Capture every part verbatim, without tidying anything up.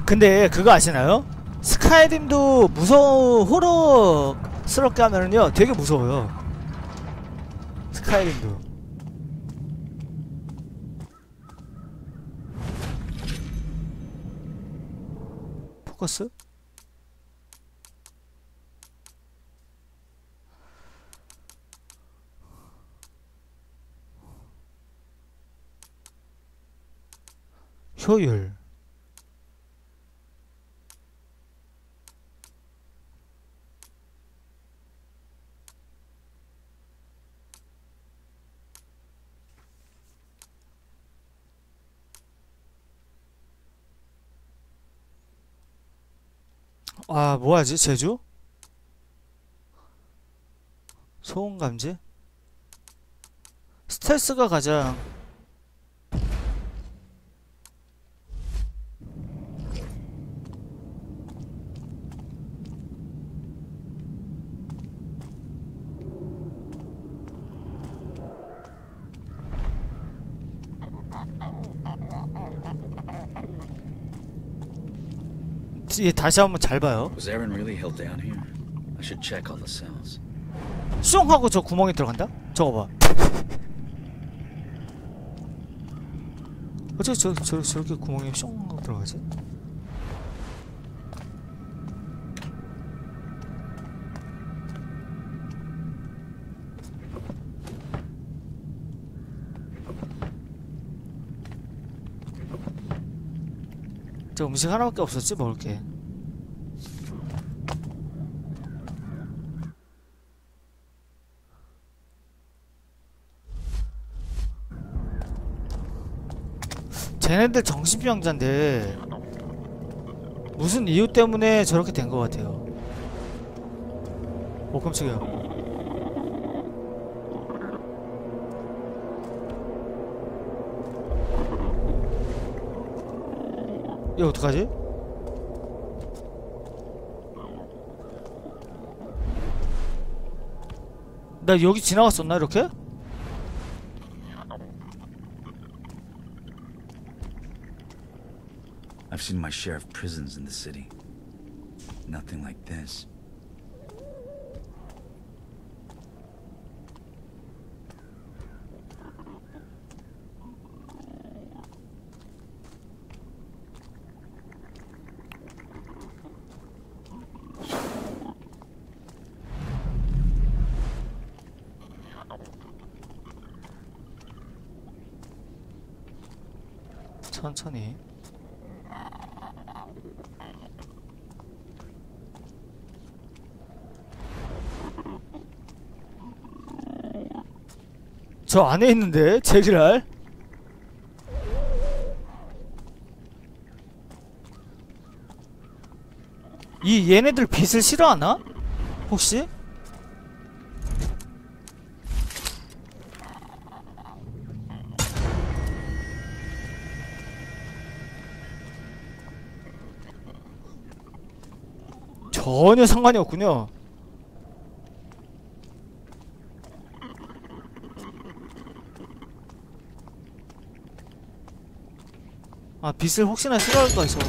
근데 그거 아시나요? 스카이림도 무서워 호러스럽게 하면은요 되게 무서워요. 스카이림도. 포커스? 효율. 아, 뭐하지? 제주? 소음 감지? 스텔스가 가장 예, 다시 한번 잘 봐요. Was Aaron really held down here? I should check all the cells. 숑 하고 저 구멍에 들어간다? 저거 봐. 어떻게 저, 저, 저렇게 구멍에 숑 하고 들어가지? 저 음식 하나밖에 없었지 먹을게. 쟤네들 정신병자인데 무슨 이유 때문에 저렇게 된 것 같아요. 오 깜짝이야. 이거 어떡하지? 나 여기 지나갔었나 이렇게? I've seen my share of prisons in the city. Nothing like this. 천천히. 저 안에 있는데 제기랄. 이 얘네들 빛을 싫어하나? 혹시? 전혀 상관이 없군요. 아, 빛을 혹시나 싫어할까 해서.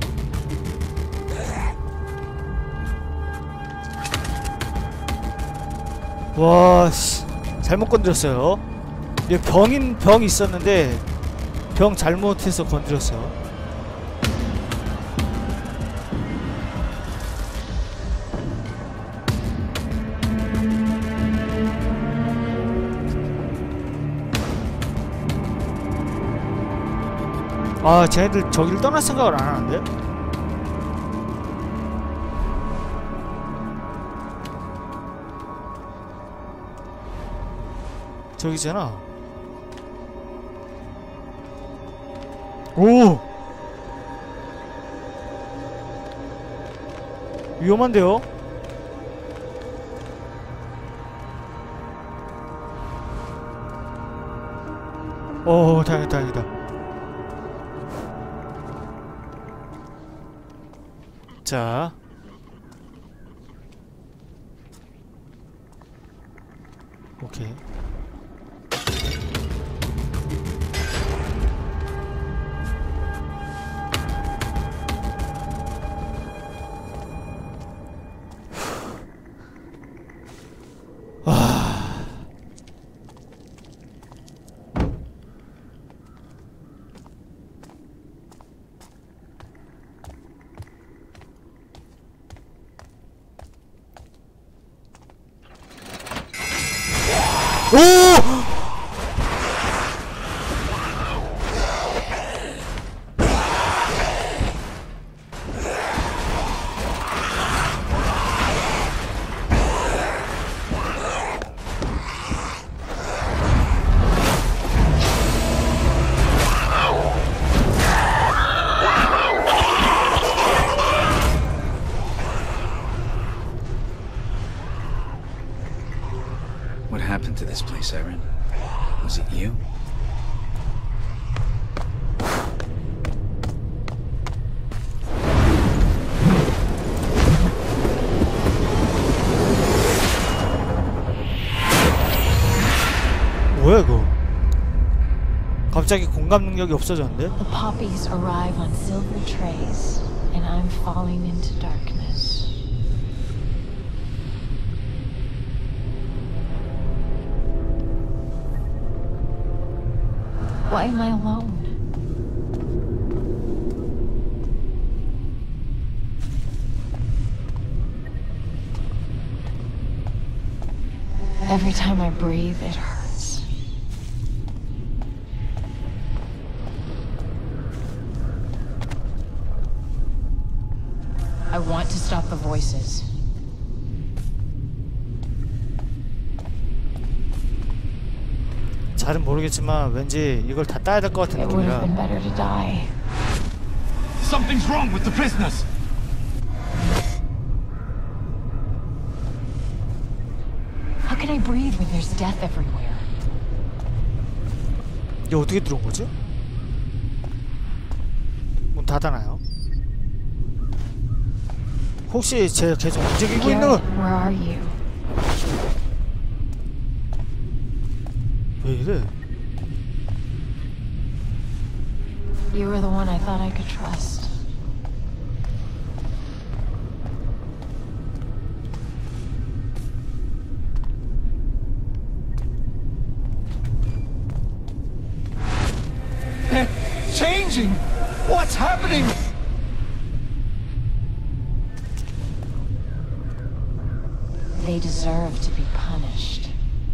와, 씨. 잘못 건드렸어요. 얘 병인, 병이 있었는데 병 잘못해서 건드렸어요. 아, 쟤네들 저기를 떠날 생각을 안 하는데? 저기잖아. 오! 위험한데요? 오, 다행이다, 다행이다. 자, 오케이. 오! What happened to this place, Erin? Was it you? 뭐야 이거? 갑자기 공감 능력이 없어졌는데? The poppies arrive on silver trays, and I'm falling into darkness. Why am I alone? Every time I breathe, it hurts. I want to stop the voices. 잘은 모르겠지만 왠지 이걸 다 따야 될 것 같은 It would have 느낌이라. been better to die. Something's wrong with the prisoners. How can I breathe when there's death everywhere? 이게 어떻게 들어온 거지? 문 닫아놔요. 혹시 제 계속 움직이고 있는 거? Garrett, where are you? 왜 이래? You were the one I thought I could trust. They're changing. What's happening? They deserve to be punished.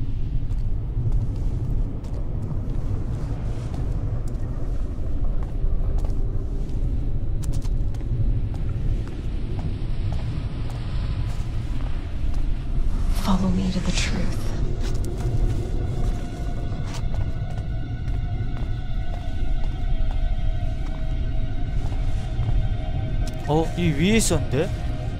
Follow me to the truth. 어? 이 위에 있었는데?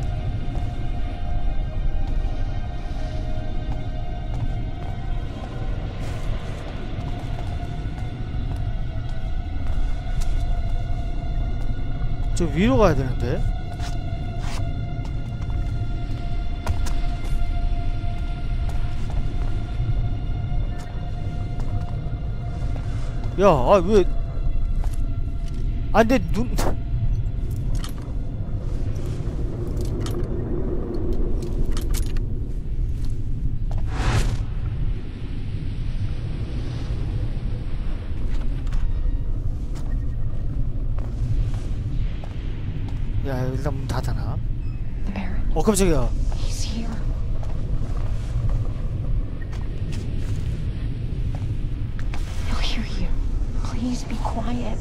저 위로 가야 되는데? 야, 아, 왜. 아, 내 눈. 야, 일단 문 닫아놔. The Baron. 어, 깜짝이야. He's here. He'll hear you. Please be quiet.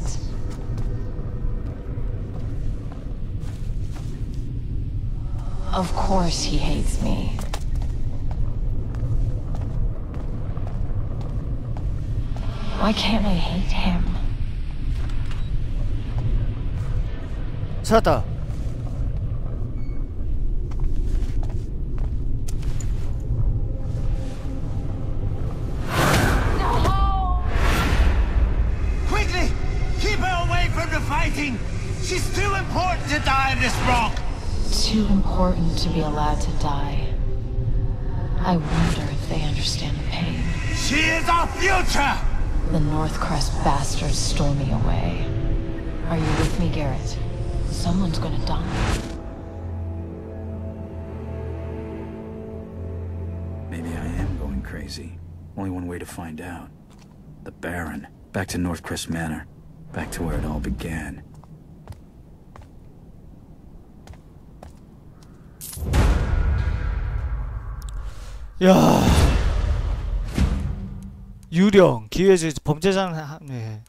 Of course he hates me. Why can't I hate him? 찾았다. Quickly, keep her away from the fighting. She's too important to die in this rock. Too important to be allowed to die. I wonder if they understand the pain. She is our future. The Northcrest bastards stole me away. Are you with me, Garrett? Someone's gonna die. Maybe I am going crazy. Only one way to find out. The Baron. Back to Northcrest Manor. Back to where it all began. 야. 유령 기회주 범죄자는 하- 네.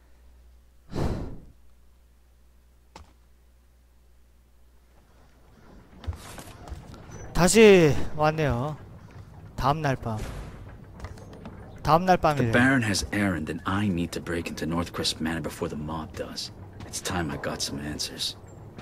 다시 왔네요. 다음날 밤. 다음날 The 밤이래. Baron has errand, and I need to break into Northcrest Manor before the mob does. It's time I got some answers.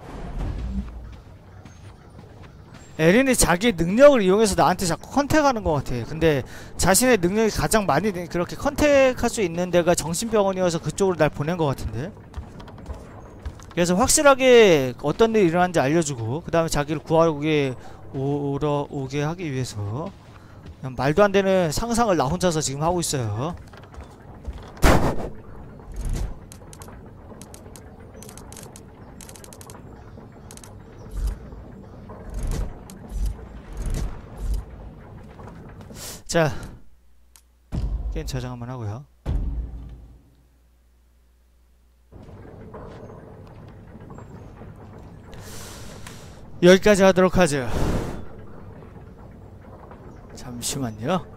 에린이 자기 능력을 이용해서 나한테 자꾸 컨택하는 것 같아. 근데 자신의 능력이 가장 많이 되- 그렇게 컨택할 수 있는 데가 정신병원이어서 그쪽으로 날 보낸 것 같은데. 그래서 확실하게 어떤 일이 일어난지 알려주고 그 다음에 자기를 구하러 오게, 오러 오게 하기 위해서 그냥 말도 안 되는 상상을 나 혼자서 지금 하고 있어요. 자, 게임 저장 한번 하고요. 여기까지 하도록 하죠. 잠시만요.